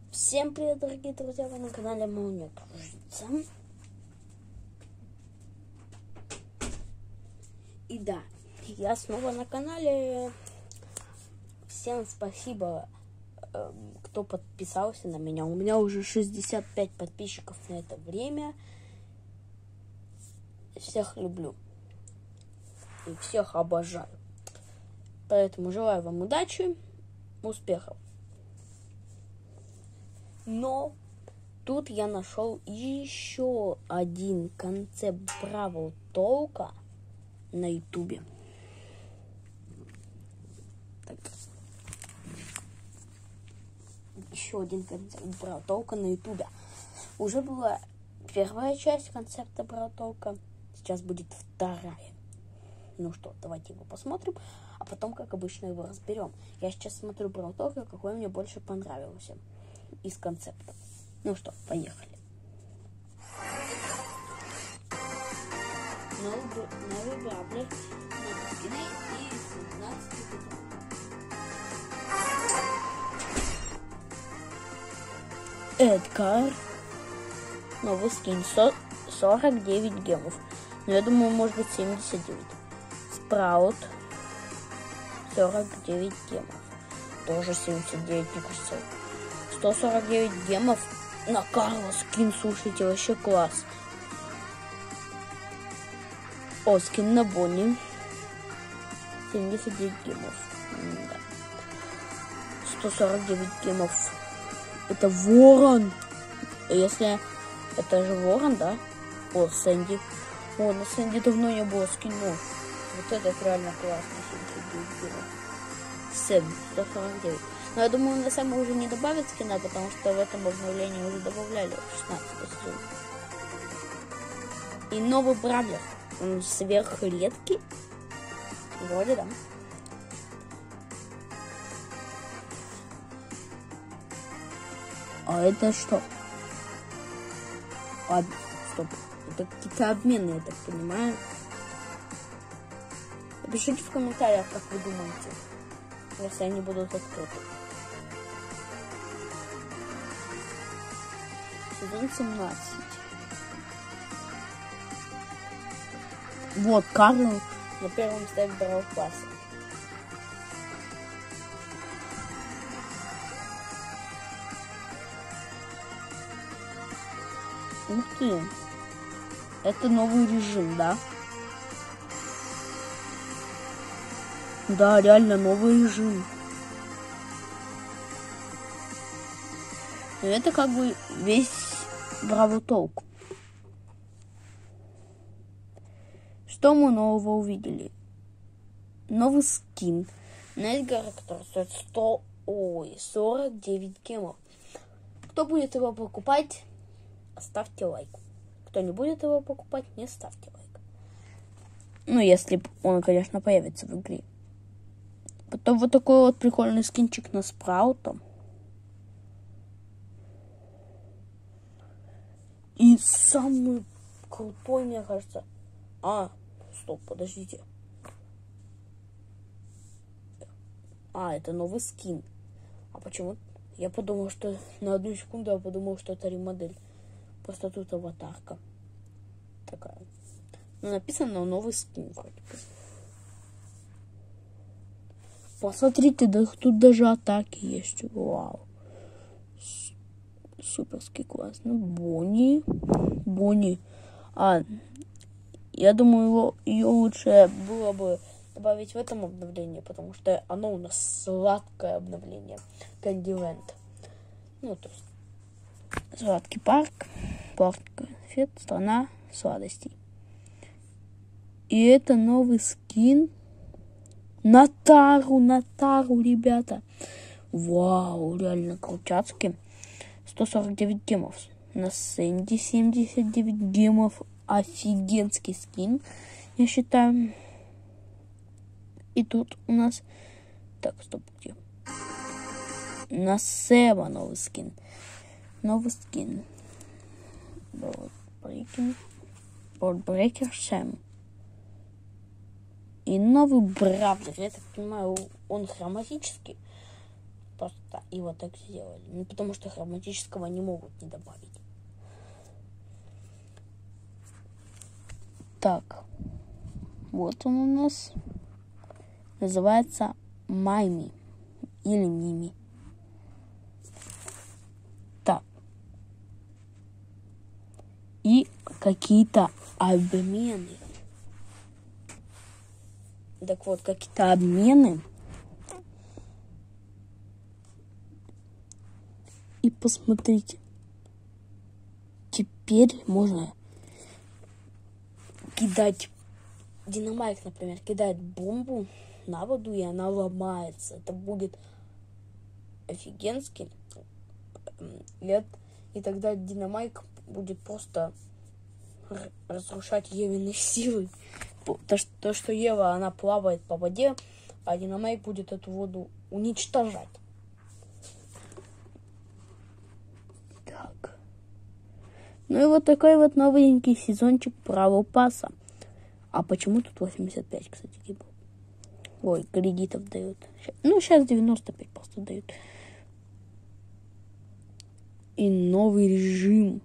Всем привет, дорогие друзья, вы на канале Молния Кружится. И да, я снова на канале. Всем спасибо, кто подписался на меня. У меня уже 65 подписчиков на это время. Всех люблю и всех обожаю. Поэтому желаю вам удачи, успехов. Но тут я нашел еще один концепт Бравл Толка на ютубе. Еще один концепт Бравл Толка на ютубе. Уже была первая часть концепта Бравл Толка. Сейчас будет вторая. Ну что, давайте его посмотрим, а потом, как обычно, его разберем. Я сейчас смотрю Бравл Толка, какой мне больше понравился из концепта. Ну что, поехали. Новый браблер, новые скины и 17 Эдгар. Новый скин, 49 гемов. Но я думаю, может быть 79. Спраут, 49 гемов. Тоже 79, мне кажется. 149 гемов на Карла скин, слушайте, вообще класс. О, скин на Бонни. 79 гемов. Да. 149 гемов. Это Ворон. Если это же Ворон, да? О, Сэнди. О, на Сэнди давно не было скинов. Вот этот реально классный. 79 гемов. Сэм, 149. Но я думаю, на самом уже не добавят скина, потому что в этом обновлении уже добавляли 16 скин. И новый бравлер. Он сверхредкий. Вроде да. А это что? Ладно, стоп. Это какие-то обмены, я так понимаю. Напишите в комментариях, как вы думаете, если они будут открыты. Сезон 17. Вот, Карл на первом степе Бравл Пасса. Ух ты. Это новый режим, да? Да, реально новый режим. Но это как бы весь Бравл Толк. Что мы нового увидели? Новый скин на Эдгара, который стоит 49 гемов. Кто будет его покупать, ставьте лайк. Кто не будет его покупать, не ставьте лайк. Ну, если он, конечно, появится в игре. Потом вот такой вот прикольный скинчик на Спраута. И самый крутой, мне кажется... Стоп, подождите. Это новый скин. А почему? Я подумал, что... На одну секунду я подумал, что это ремодель. Просто тут аватарка. Такая. Но написано новый скин вроде бы. Посмотрите, да тут даже атаки есть. Вау. Суперский классно. Бонни. Я думаю, ее лучше было бы добавить в этом обновлении, потому что оно у нас сладкое обновление. Кандиленд. Ну, то есть сладкий парк, конфет, страна сладостей. И это новый скин Натару, ребята. Вау, реально крутяцкий. 149 гемов. На Сэнди 79 гемов. Офигенский скин, я считаю. И тут у нас... Так, стоп, где? На Сэма новый скин. Бордбрекер Сэм. И новый бравлер. Я так понимаю, он хроматический. просто его так сделали. Ну, потому что хроматического не могут не добавить. Так. Вот он у нас. Называется Майми. Или Мими. Так. И какие-то обмены. Так вот, какие-то обмены. И посмотрите. Теперь можно кидать... Динамайк, например, кидает бомбу на воду, и она ломается. Это будет офигенски. И тогда Динамайк будет просто разрушать Евины силы. То, что Ева, она плавает по воде, а Динамайк будет эту воду уничтожать. Так. Ну и вот такой вот новенький сезончик Бравл Пасса. А почему тут 85, кстати, гибл? Ой, кредитов дают. Ну, сейчас 95 просто дают. И новый режим.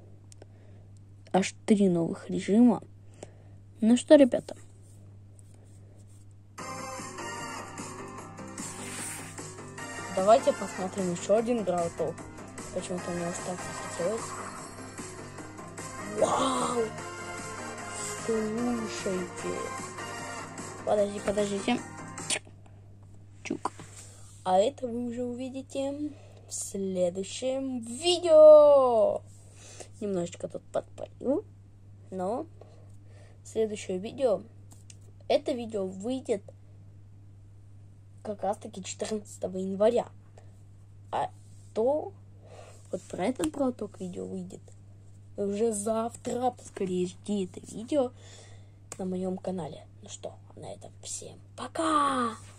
Аж 3 новых режима. Ну что, ребята. Давайте посмотрим еще один Brawl Talk. Почему-то мне уж так захотелось. Вау! Слушайте. Подождите. Чук. А это вы уже увидите в следующем видео. Немножечко тут подпалю. Но следующее видео. Это видео выйдет как раз таки 14 января. А то вот про этот Brawl Talk видео выйдет уже завтра. Скорее жди это видео на моем канале. Ну что, на этом всем пока!